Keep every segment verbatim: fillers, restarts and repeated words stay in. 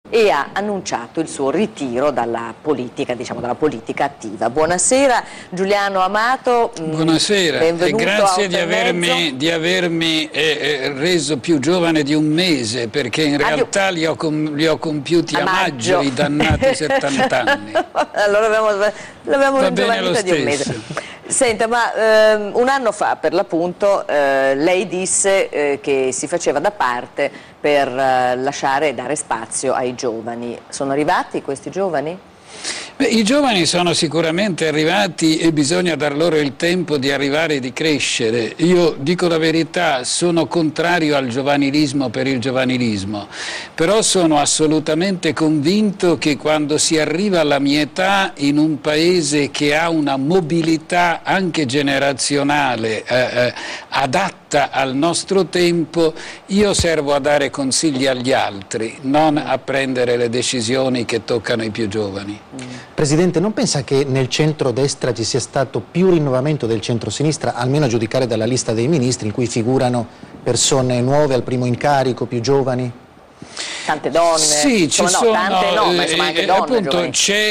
e ha annunciato il suo ritiro dalla politica, diciamo dalla politica attiva. Buonasera Giuliano Amato. Buonasera e grazie di avermi, di avermi eh, eh, reso più giovane di un mese, perché in realtà li ho, com li ho compiuti a, a maggio, maggio i dannati settanta anni. Allora l'abbiamo ringiovanita di un mese. Senta, ma ehm, un anno fa per l'appunto eh, lei disse eh, che si faceva da parte per eh, lasciare e dare spazio ai giovani. Sono arrivati questi giovani? Beh, i giovani sono sicuramente arrivati e bisogna dar loro il tempo di arrivare e di crescere. Io dico la verità, sono contrario al giovanilismo per il giovanilismo, però sono assolutamente convinto che quando si arriva alla mia età in un paese che ha una mobilità anche generazionale eh, eh, adatta al nostro tempo, io servo a dare consigli agli altri, non a prendere le decisioni che toccano i più giovani. Presidente, non pensa che nel centro-destra ci sia stato più rinnovamento del centro-sinistra, almeno a giudicare dalla lista dei ministri, in cui figurano persone nuove al primo incarico, più giovani? Tante donne, sì, ci insomma, sono, no, tante no, ma insomma anche eh, donne, appunto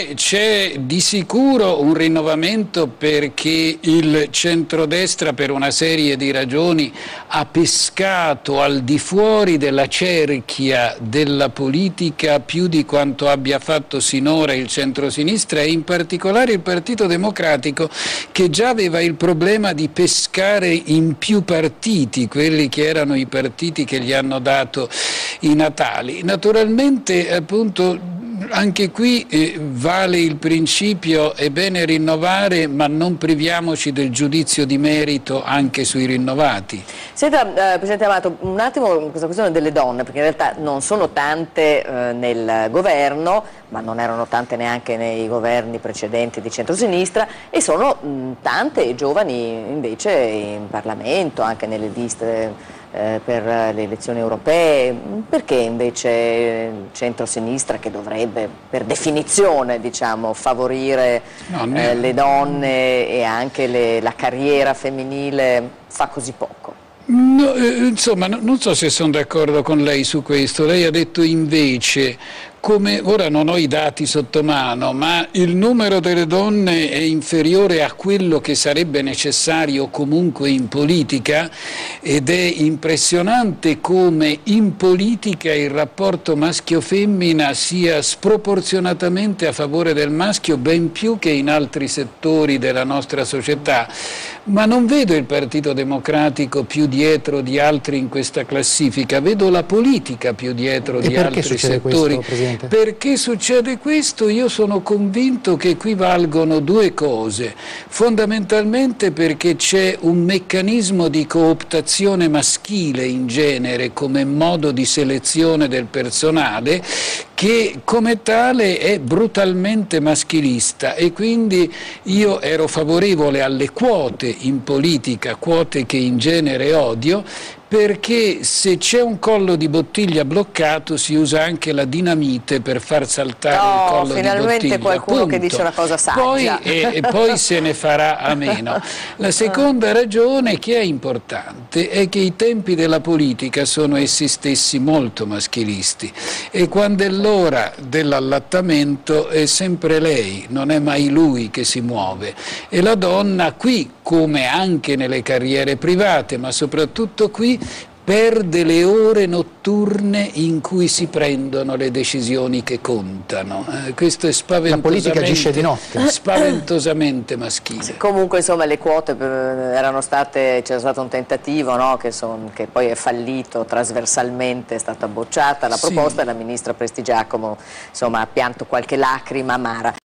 c'è di sicuro un rinnovamento, perché il centrodestra per una serie di ragioni ha pescato al di fuori della cerchia della politica più di quanto abbia fatto sinora il centrosinistra, e in particolare il Partito Democratico, che già aveva il problema di pescare in più partiti, quelli che erano i partiti che gli hanno dato i natali. Naturalmente, appunto, anche qui eh, vale il principio: è bene rinnovare, ma non priviamoci del giudizio di merito anche sui rinnovati. Senta, eh, Presidente Amato, un attimo questa questione delle donne, perché in realtà non sono tante eh, nel governo, ma non erano tante neanche nei governi precedenti di centrosinistra, e sono mh, tante giovani invece in Parlamento, anche nelle liste Eh, per le elezioni europee. Perché invece il centro-sinistra, che dovrebbe per definizione, diciamo, favorire no, eh, le donne e anche le, la carriera femminile, fa così poco? No, eh, insomma, no, non so se sono d'accordo con lei su questo. Lei ha detto invece, come ora non ho i dati sotto mano, ma il numero delle donne è inferiore a quello che sarebbe necessario comunque in politica, ed è impressionante come in politica il rapporto maschio-femmina sia sproporzionatamente a favore del maschio, ben più che in altri settori della nostra società. Ma non vedo il Partito Democratico più dietro di altri in questa classifica, vedo la politica più dietro e di altri settori. Questo, Perché succede questo? Io sono convinto che qui valgono due cose. Fondamentalmente perché c'è un meccanismo di cooptazione maschile in genere come modo di selezione del personale, che come tale è brutalmente maschilista, e quindi io ero favorevole alle quote in politica, quote che in genere odio, perché se c'è un collo di bottiglia bloccato si usa anche la dinamite per far saltare no, il collo di bottiglia. Finalmente qualcuno Punto. Che dice una cosa saggia. Poi, e, e poi se ne farà a meno. La seconda ragione, che è importante, è che i tempi della politica sono essi stessi molto maschilisti, e quando è l'ora dell'allattamento è sempre lei, non è mai lui che si muove, e la donna qui, come anche nelle carriere private, ma soprattutto qui, perde le ore notturne in cui si prendono le decisioni che contano. Eh, questo è spaventosamente, la politica agisce di notte. Spaventosamente maschile. Sì, comunque insomma le quote erano state, c'era stato un tentativo, no, che, son, che poi è fallito trasversalmente, è stata bocciata la proposta, sì. E la ministra Prestigiacomo insomma ha pianto qualche lacrima amara.